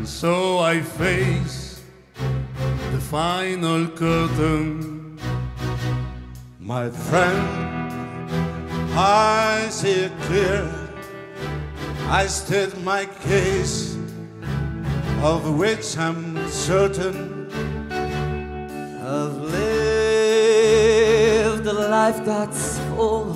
And so I face the final curtain. My friend, I see it clear. I state my case, of which I'm certain. I've lived a life that's full.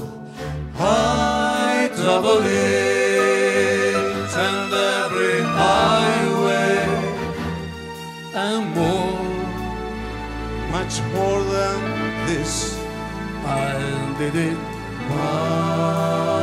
I travel each and every highway and more, Much more than this. I did it my